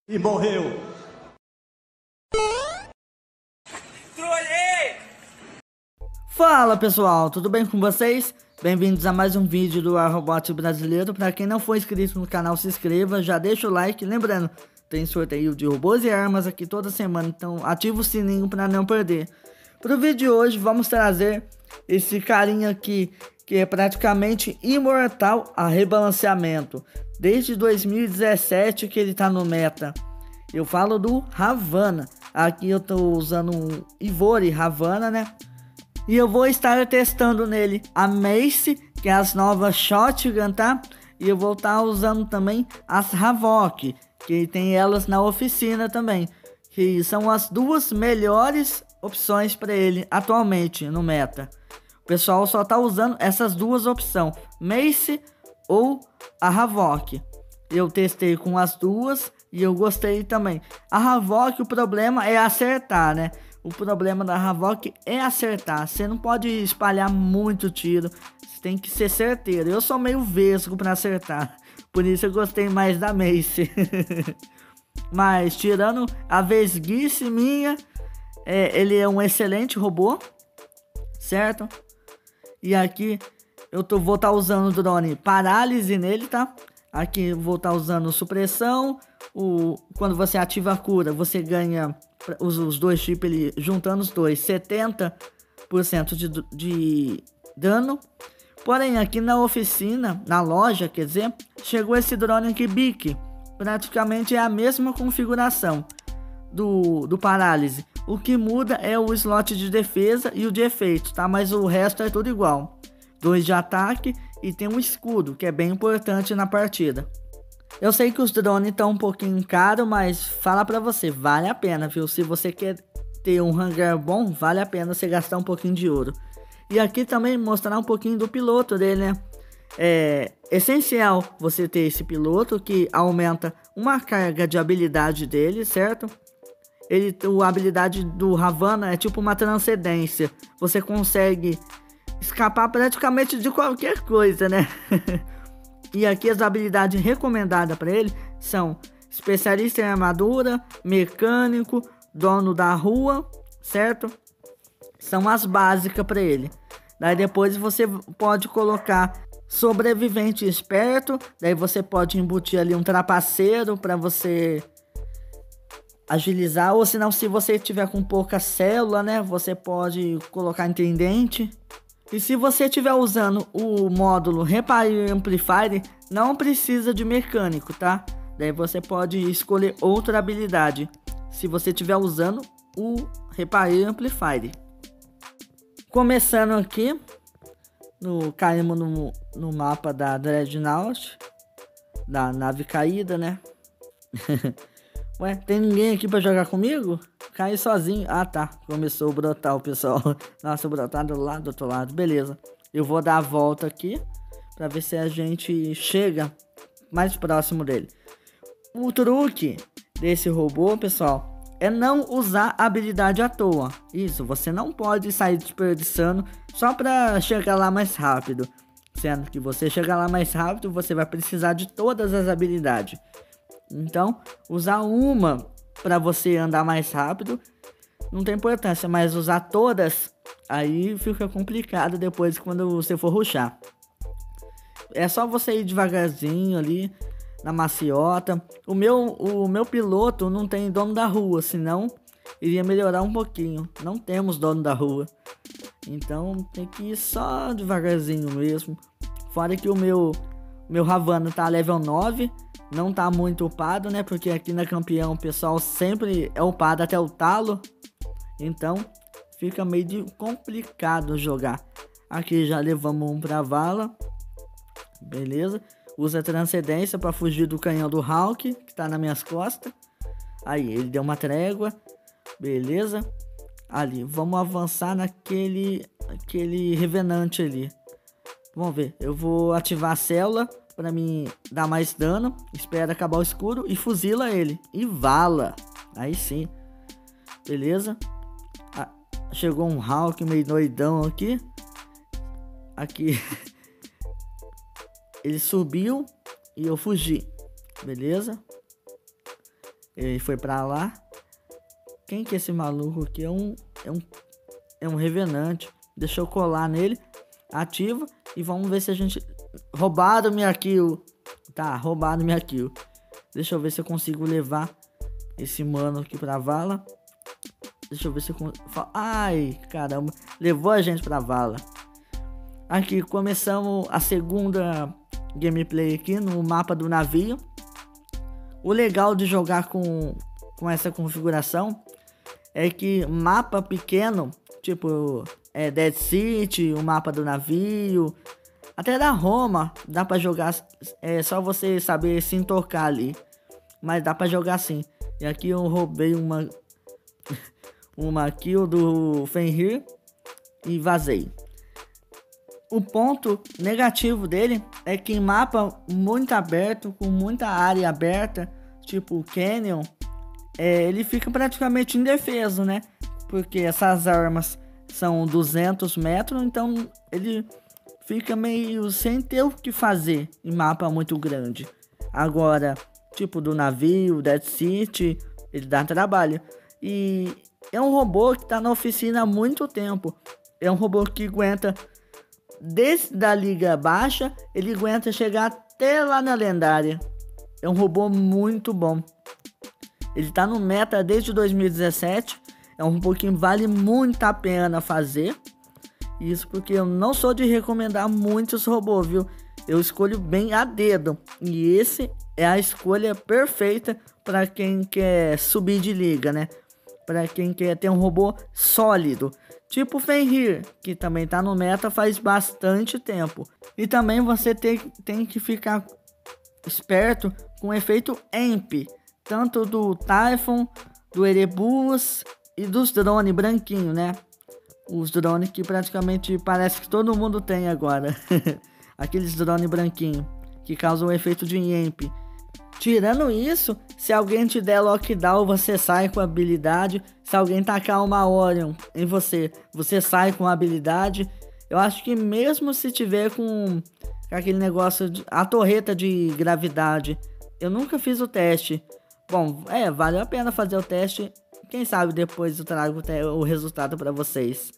E morreu. Trolei! Fala pessoal, tudo bem com vocês? Bem-vindos a mais um vídeo do iRobot Brasileiro. Para quem não for inscrito no canal, se inscreva, já deixa o like. Lembrando, tem sorteio de robôs e armas aqui toda semana, então ativa o sininho para não perder. Para o vídeo de hoje vamos trazer esse carinha aqui, que é praticamente imortal a rebalanceamento. Desde 2017 que ele tá no meta. Eu falo do Ravana. Aqui eu tô usando um Ivory Ravana, né? E eu vou estar testando nele a Mace, que é as novas Shotgun, tá? E eu vou estar usando também as Havok, que tem elas na oficina também. Que são as duas melhores opções para ele atualmente no meta. O pessoal só tá usando essas duas opções, Mace ou a Havok. Eu testei com as duas e eu gostei também. A Havok, o problema é acertar, né? O problema da Havok é acertar. Você não pode espalhar muito tiro. Você tem que ser certeiro. Eu sou meio vesgo para acertar. Por isso eu gostei mais da Mace. Mas tirando a vesguice minha, ele é um excelente robô, certo? E aqui eu vou estar usando o drone parálise nele, tá? Aqui eu vou estar usando supressão. Quando você ativa a cura, você ganha os dois chips, ele juntando os dois, 70% de dano. Porém, aqui na oficina, na loja, quer dizer, chegou esse drone aqui Bic. Praticamente é a mesma configuração do parálise. O que muda é o slot de defesa e o de efeito, tá? Mas o resto é tudo igual. 2 de ataque e tem um escudo, que é bem importante na partida. Eu sei que os drones estão um pouquinho caros, mas fala pra você, vale a pena, viu? Se você quer ter um hangar bom, vale a pena você gastar um pouquinho de ouro. E aqui também mostrar um pouquinho do piloto dele, né? É essencial você ter esse piloto, que aumenta uma carga de habilidade dele, certo? A habilidade do Ravana é tipo uma transcendência. Você consegue escapar praticamente de qualquer coisa, né? E aqui as habilidades recomendadas para ele são especialista em armadura, mecânico, dono da rua, certo? São as básicas para ele. Daí depois você pode colocar sobrevivente esperto, daí você pode embutir ali um trapaceiro para você agilizar, ou senão, se você tiver com pouca célula, né, você pode colocar intendente. E se você estiver usando o módulo Repair Amplifier, não precisa de mecânico, tá? Daí você pode escolher outra habilidade, se você estiver usando o Repair Amplifier. Começando aqui, caímos no mapa da Dreadnought, da nave caída, né? Ué, tem ninguém aqui pra jogar comigo? Caí sozinho. Ah, tá. Começou a brotar o pessoal. Nossa, brotar do outro lado. Beleza. Eu vou dar a volta aqui pra ver se a gente chega mais próximo dele. O truque desse robô, pessoal, é não usar a habilidade à toa. Isso, você não pode sair desperdiçando só pra chegar lá mais rápido. Sendo que você chegar lá mais rápido, você vai precisar de todas as habilidades. Então, usar uma para você andar mais rápido não tem importância, mas usar todas, aí fica complicado depois quando você for rushar. É só você ir devagarzinho ali na maciota. O meu piloto não tem dono da rua, senão iria melhorar um pouquinho. Não temos dono da rua, então tem que ir só devagarzinho mesmo. Fora que o meu Ravana tá level 9. Não tá muito upado, né? Porque aqui na campeão o pessoal sempre é upado até o talo. Então fica meio complicado jogar. Aqui já levamos um pra vala. Beleza. Usa transcendência para fugir do canhão do Hulk, que tá nas minhas costas. Aí, ele deu uma trégua. Beleza. Ali, vamos avançar naquele revenante ali. Vamos ver. Eu vou ativar a célula para mim dar mais dano. Espera acabar o escuro e fuzila ele. E vala. Aí sim. Beleza. Chegou um Hulk meio doidão aqui. Aqui. Ele subiu e eu fugi. Beleza. Ele foi pra lá. Quem que é esse maluco aqui? É um revenante. Deixa eu colar nele. Ativa. E vamos ver se a gente... Roubado minha kill. Tá, roubado minha kill. Deixa eu ver se eu consigo levar esse mano aqui pra vala. Deixa eu ver se eu consigo... Ai, caramba. Levou a gente pra vala. Aqui, começamos a segunda gameplay aqui no mapa do navio. O legal de jogar com essa configuração é que mapa pequeno, tipo Dead City, o mapa do navio, até da Roma, dá pra jogar, é só você saber se tocar ali, mas dá pra jogar sim. E aqui eu roubei uma kill do Fenrir e vazei. O ponto negativo dele é que em mapa muito aberto, com muita área aberta, tipo Canyon, ele fica praticamente indefeso, né? Porque essas armas são 200 metros, então ele fica meio sem ter o que fazer em mapa muito grande. Agora, tipo do navio, Dead City, ele dá trabalho. E é um robô que tá na oficina há muito tempo. É um robô que aguenta... Desde da liga baixa, ele aguenta chegar até lá na lendária. É um robô muito bom. Ele tá no meta desde 2017. É um robô que vale muito a pena fazer. Isso porque eu não sou de recomendar muitos robôs, viu? Eu escolho bem a dedo. E esse é a escolha perfeita para quem quer subir de liga, né? Para quem quer ter um robô sólido. Tipo o Fenrir, que também tá no meta faz bastante tempo. E também você tem que ficar esperto com o efeito EMP. Tanto do Typhon, do Erebus e dos drones branquinhos, né? Os drones que praticamente parece que todo mundo tem agora. Aqueles drones branquinhos que causam o efeito de EMP. Tirando isso, se alguém te der lockdown, você sai com a habilidade. Se alguém tacar uma Orion em você, você sai com a habilidade. Eu acho que mesmo se tiver com aquele negócio, a torreta de gravidade. Eu nunca fiz o teste. Bom, vale a pena fazer o teste. Quem sabe depois eu trago o resultado para vocês.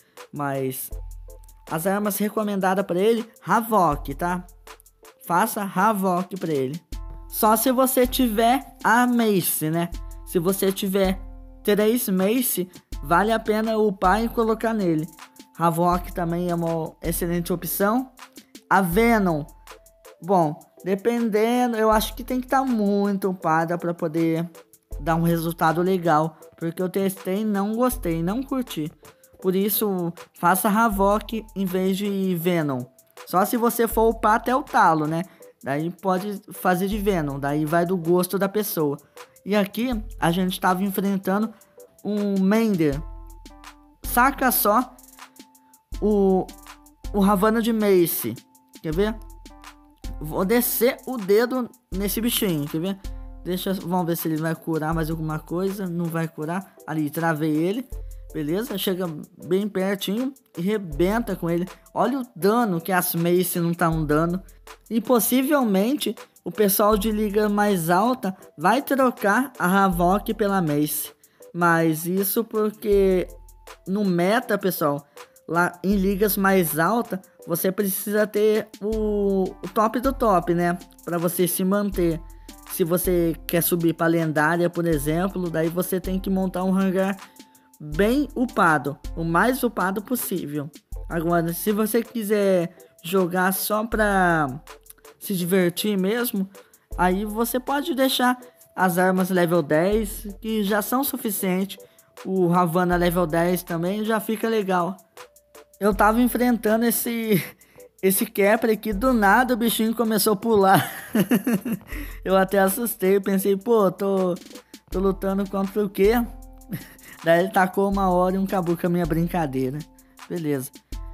Mas as armas recomendadas para ele, Havok, tá? Faça Havok para ele. Só se você tiver a Mace, né? Se você tiver 3 Mace, vale a pena upar e colocar nele. Havok também é uma excelente opção. A Venom, bom, dependendo, eu acho que tem que estar muito upada para poder dar um resultado legal. Porque eu testei e não gostei, não curti. Por isso, faça Havok em vez de Venom. Só se você for upar até o talo, né? Daí pode fazer de Venom, daí vai do gosto da pessoa. E aqui a gente estava enfrentando um Mender. Saca só o Ravana de Mace. Quer ver? Vou descer o dedo nesse bichinho, quer ver? Vamos ver se ele vai curar mais alguma coisa. Não vai curar. Ali, travei ele. Beleza? Chega bem pertinho e rebenta com ele. Olha o dano que as Mace não estão dando. E possivelmente o pessoal de liga mais alta vai trocar a Havok pela Mace. Mas isso porque no meta, pessoal, lá em ligas mais altas, você precisa ter o top do top, né? Para você se manter. Se você quer subir para lendária, por exemplo, daí você tem que montar um hangar bem upado, o mais upado possível. Agora, se você quiser jogar só pra se divertir mesmo, aí você pode deixar as armas level 10, que já são suficientes. O Ravana level 10 também já fica legal. Eu tava enfrentando esse Kepler aqui, do nada o bichinho começou a pular. Eu até assustei, pensei, pô, tô lutando contra o quê? Daí ele tacou uma hora e acabou com a minha brincadeira. Beleza.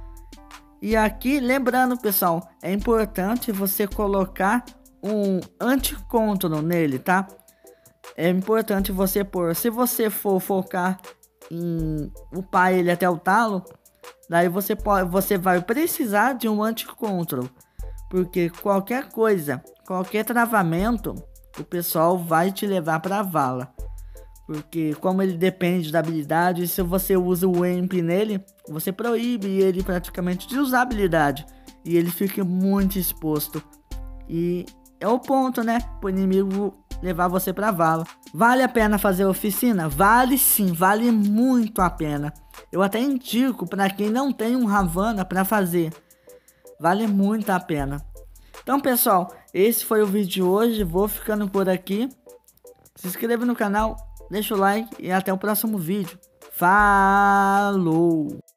E aqui, lembrando, pessoal, é importante você colocar um anti-control nele, tá? É importante você pôr. Se você for focar em upar ele até o talo, daí você vai precisar de um anti-control. Porque qualquer coisa, qualquer travamento, o pessoal vai te levar pra vala. Porque como ele depende da habilidade, se você usa o Imp nele, você proíbe ele praticamente de usar a habilidade. E ele fica muito exposto. E é o ponto, né? Pro inimigo levar você pra vala. Vale a pena fazer a oficina? Vale sim, vale muito a pena. Eu até indico pra quem não tem um Ravana pra fazer. Vale muito a pena. Então, pessoal, esse foi o vídeo de hoje. Vou ficando por aqui. Se inscreva no canal, deixa o like e até o próximo vídeo. Falou!